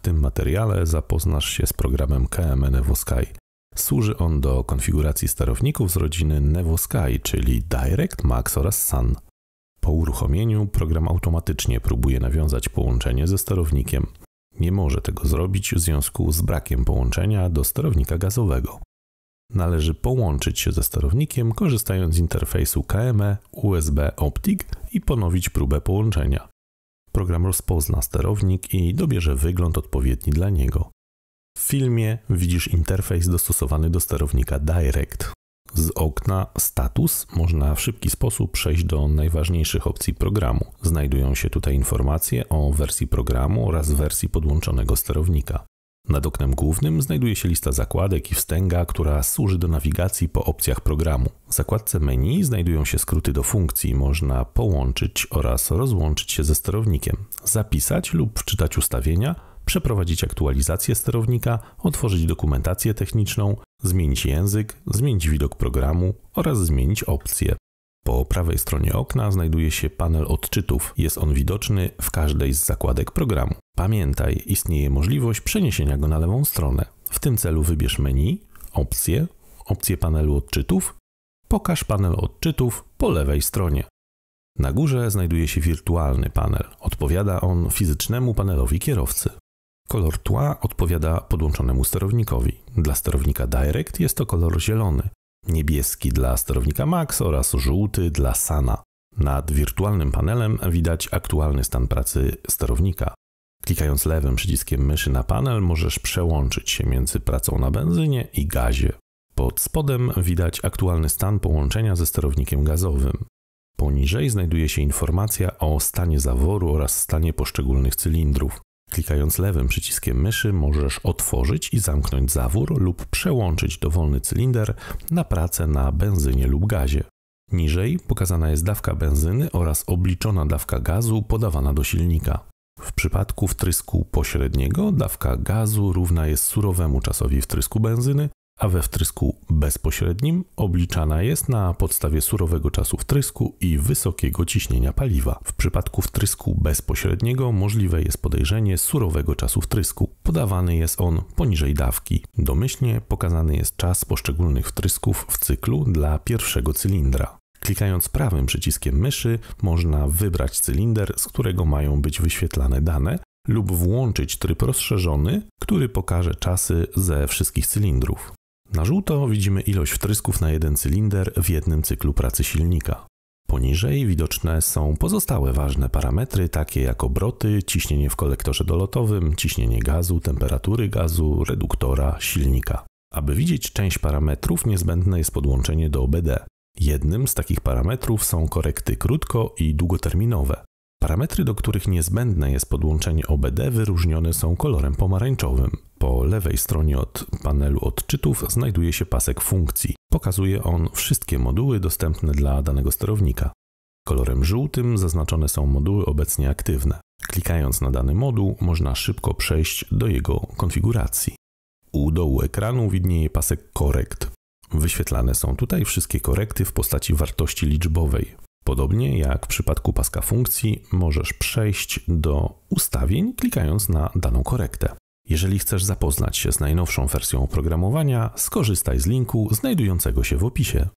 tym materiale zapoznasz się z programem KME NevoSky. Służy on do konfiguracji sterowników z rodziny NevoSky, czyli Direct, Max oraz Sun. Po uruchomieniu program automatycznie próbuje nawiązać połączenie ze sterownikiem. Nie może tego zrobić w związku z brakiem połączenia do sterownika gazowego. Należy połączyć się ze sterownikiem, korzystając z interfejsu KME USB Optic i ponowić próbę połączenia. Program rozpozna sterownik i dobierze wygląd odpowiedni dla niego. W filmie widzisz interfejs dostosowany do sterownika Direct. Z okna Status można w szybki sposób przejść do najważniejszych opcji programu. Znajdują się tutaj informacje o wersji programu oraz wersji podłączonego sterownika. Nad oknem głównym znajduje się lista zakładek i wstęga, która służy do nawigacji po opcjach programu. W zakładce menu znajdują się skróty do funkcji. Można połączyć oraz rozłączyć się ze sterownikiem, zapisać lub wczytać ustawienia, przeprowadzić aktualizację sterownika, otworzyć dokumentację techniczną, zmienić język, zmienić widok programu oraz zmienić opcje. Po prawej stronie okna znajduje się panel odczytów. Jest on widoczny w każdej z zakładek programu. Pamiętaj, istnieje możliwość przeniesienia go na lewą stronę. W tym celu wybierz menu, opcję panelu odczytów, pokaż panel odczytów po lewej stronie. Na górze znajduje się wirtualny panel. Odpowiada on fizycznemu panelowi kierowcy. Kolor tła odpowiada podłączonemu sterownikowi. Dla sterownika Direct jest to kolor zielony, niebieski dla sterownika Max oraz żółty dla Suna. Nad wirtualnym panelem widać aktualny stan pracy sterownika. Klikając lewym przyciskiem myszy na panel możesz przełączyć się między pracą na benzynie i gazie. Pod spodem widać aktualny stan połączenia ze sterownikiem gazowym. Poniżej znajduje się informacja o stanie zaworu oraz stanie poszczególnych cylindrów. Klikając lewym przyciskiem myszy możesz otworzyć i zamknąć zawór lub przełączyć dowolny cylinder na pracę na benzynie lub gazie. Niżej pokazana jest dawka benzyny oraz obliczona dawka gazu podawana do silnika. W przypadku wtrysku pośredniego dawka gazu równa jest surowemu czasowi wtrysku benzyny, a we wtrysku bezpośrednim obliczana jest na podstawie surowego czasu wtrysku i wysokiego ciśnienia paliwa. W przypadku wtrysku bezpośredniego możliwe jest podejrzenie surowego czasu wtrysku. Podawany jest on poniżej dawki. Domyślnie pokazany jest czas poszczególnych wtrysków w cyklu dla pierwszego cylindra. Klikając prawym przyciskiem myszy można wybrać cylinder, z którego mają być wyświetlane dane, lub włączyć tryb rozszerzony, który pokaże czasy ze wszystkich cylindrów. Na żółto widzimy ilość wtrysków na jeden cylinder w jednym cyklu pracy silnika. Poniżej widoczne są pozostałe ważne parametry, takie jak obroty, ciśnienie w kolektorze dolotowym, ciśnienie gazu, temperatury gazu, reduktora, silnika. Aby widzieć część parametrów niezbędne jest podłączenie do OBD. Jednym z takich parametrów są korekty krótko- i długoterminowe. Parametry, do których niezbędne jest podłączenie OBD, wyróżnione są kolorem pomarańczowym. Po lewej stronie od panelu odczytów znajduje się pasek funkcji. Pokazuje on wszystkie moduły dostępne dla danego sterownika. Kolorem żółtym zaznaczone są moduły obecnie aktywne. Klikając na dany moduł można szybko przejść do jego konfiguracji. U dołu ekranu widnieje pasek korekt. Wyświetlane są tutaj wszystkie korekty w postaci wartości liczbowej. Podobnie jak w przypadku paska funkcji możesz przejść do ustawień klikając na daną korektę. Jeżeli chcesz zapoznać się z najnowszą wersją oprogramowania, skorzystaj z linku znajdującego się w opisie.